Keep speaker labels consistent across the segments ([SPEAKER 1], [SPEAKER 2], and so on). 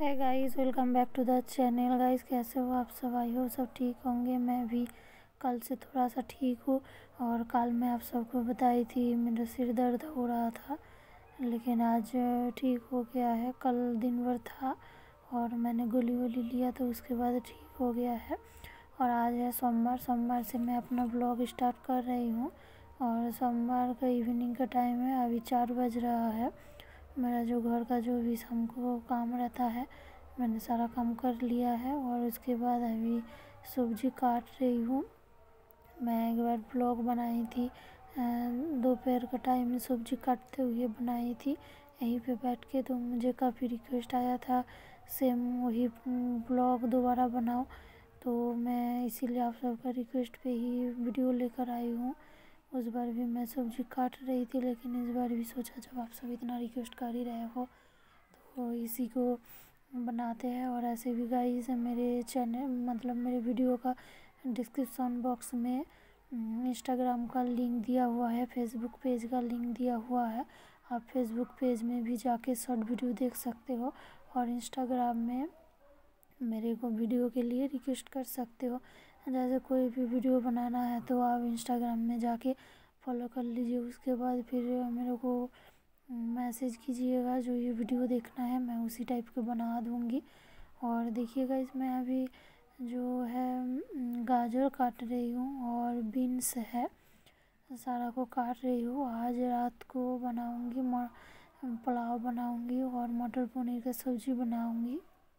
[SPEAKER 1] है guys, welcome back to the channel. Guys कैसे हो आप सब? आई हो सब ठीक होंगे। मैं भी कल से थोड़ा सा ठीक हूँ। और कल मैं आप सबको बताई थी मेरा सिर दर्द हो रहा था, लेकिन आज ठीक हो गया है। कल दिन भर था और मैंने गोली वोली लिया तो उसके बाद ठीक हो गया है। और आज है सोमवार। सोमवार से मैं अपना ब्लॉग स्टार्ट कर रही हूँ और सोमवार का इवनिंग का टाइम है। अभी 4 बज रहा है। मेरा जो घर का जो भी शाम को काम रहता है मैंने सारा काम कर लिया है और उसके बाद अभी सब्जी काट रही हूँ। मैं एक बार ब्लॉग बनाई थी, दोपहर का टाइम में सब्जी काटते हुए बनाई थी यहीं पे बैठ के। तो मुझे काफ़ी रिक्वेस्ट आया था सेम वही ब्लॉग दोबारा बनाओ, तो मैं इसीलिए आप सबका रिक्वेस्ट पे ही वीडियो लेकर आई हूँ। उस बार भी मैं सब्जी काट रही थी, लेकिन इस बार भी सोचा जब आप सब इतना रिक्वेस्ट कर ही रहे हो तो इसी को बनाते हैं। और ऐसे भी गाइस मेरे चैनल मतलब मेरे वीडियो का डिस्क्रिप्शन बॉक्स में इंस्टाग्राम का लिंक दिया हुआ है, फेसबुक पेज का लिंक दिया हुआ है। आप फेसबुक पेज में भी जाके शॉर्ट वीडियो देख सकते हो और इंस्टाग्राम में मेरे को वीडियो के लिए रिक्वेस्ट कर सकते हो। जैसे कोई भी वीडियो बनाना है तो आप इंस्टाग्राम में जाके फॉलो कर लीजिए। उसके बाद फिर मेरे को मैसेज कीजिएगा जो ये वीडियो देखना है, मैं उसी टाइप के बना दूँगी। और देखिएगा इसमें अभी जो है गाजर काट रही हूँ और बीन्स है, सारा को काट रही हूँ। आज रात को बनाऊँगी पुलाव बनाऊँगी और मटर पनीर का सब्ज़ी बनाऊँगी,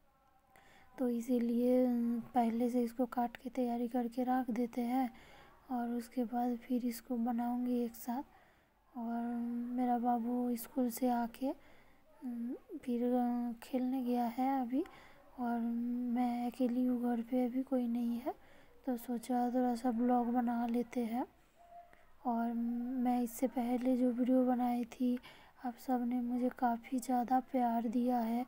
[SPEAKER 1] तो इसीलिए पहले से इसको काट के तैयारी करके रख देते हैं और उसके बाद फिर इसको बनाऊँगी एक साथ। और मेरा बाबू स्कूल से आके फिर खेलने गया है अभी और मैं अकेली हूँ घर पे, अभी कोई नहीं है, तो सोचा थोड़ा सा ब्लॉग बना लेते हैं। और मैं इससे पहले जो वीडियो बनाई थी आप सब ने मुझे काफ़ी ज़्यादा प्यार दिया है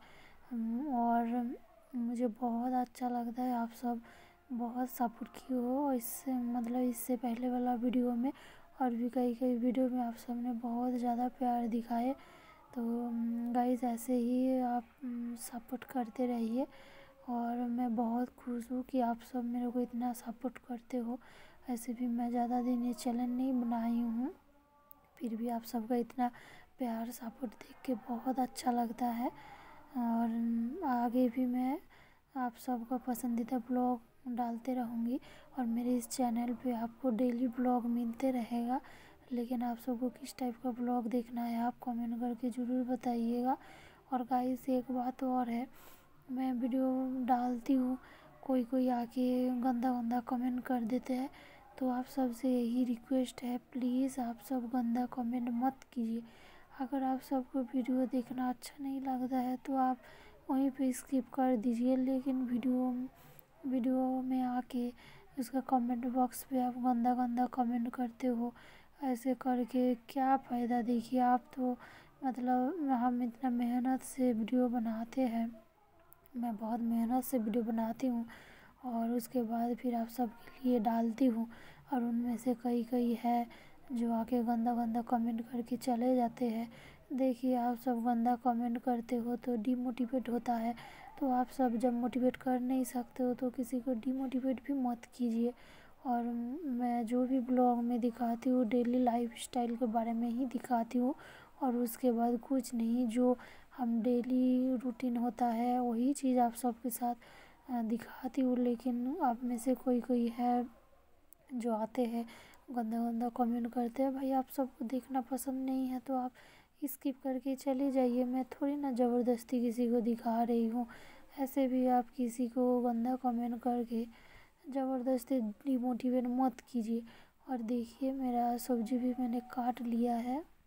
[SPEAKER 1] और मुझे बहुत अच्छा लगता है। आप सब बहुत सपोर्ट किए हो इससे मतलब इससे पहले वाला वीडियो में और भी कई वीडियो में आप सब ने बहुत ज़्यादा प्यार दिखाए। तो गाइस ऐसे ही आप सपोर्ट करते रहिए और मैं बहुत खुश हूँ कि आप सब मेरे को इतना सपोर्ट करते हो। ऐसे भी मैं ज़्यादा दिन ये चैनल नहीं बनाई हूँ, फिर भी आप सबका इतना प्यार सपोर्ट देख के बहुत अच्छा लगता है। और आगे भी मैं आप सबका पसंदीदा ब्लॉग डालते रहूँगी और मेरे इस चैनल पे आपको डेली ब्लॉग मिलते रहेगा। लेकिन आप सबको किस टाइप का ब्लॉग देखना है आप कमेंट करके ज़रूर बताइएगा। और गाइस एक बात और है, मैं वीडियो डालती हूँ कोई आके गंदा गंदा कमेंट कर देते हैं, तो आप सबसे यही रिक्वेस्ट है प्लीज़ आप सब गंदा कमेंट मत कीजिए। अगर आप सबको वीडियो देखना अच्छा नहीं लगता है तो आप वहीं पे स्किप कर दीजिए, लेकिन वीडियो में आके उसका कमेंट बॉक्स पे आप गंदा गंदा कमेंट करते हो, ऐसे करके क्या फ़ायदा? देखिए आप तो मतलब हम इतना मेहनत से वीडियो बनाते हैं, मैं बहुत मेहनत से वीडियो बनाती हूँ और उसके बाद फिर आप सबके लिए डालती हूँ और उनमें से कई है जो आके गंदा गंदा कमेंट करके चले जाते हैं। देखिए आप सब गंदा कमेंट करते हो तो डिमोटिवेट होता है, तो आप सब जब मोटिवेट कर नहीं सकते हो तो किसी को डिमोटिवेट भी मत कीजिए। और मैं जो भी ब्लॉग में दिखाती हूँ डेली लाइफ स्टाइल के बारे में ही दिखाती हूँ और उसके बाद कुछ नहीं, जो हम डेली रूटीन होता है वही चीज़ आप सबके साथ दिखाती हूँ। लेकिन आप में से कोई है जो आते हैं गंदा गंदा कमेंट करते हैं, भाई आप सबको देखना पसंद नहीं है तो आप स्किप करके चले जाइए। मैं थोड़ी ना ज़बरदस्ती किसी को दिखा रही हूँ, ऐसे भी आप किसी को गंदा कमेंट करके ज़बरदस्ती डिमोटिवेट मत कीजिए। और देखिए मेरा सब्जी भी मैंने काट लिया है।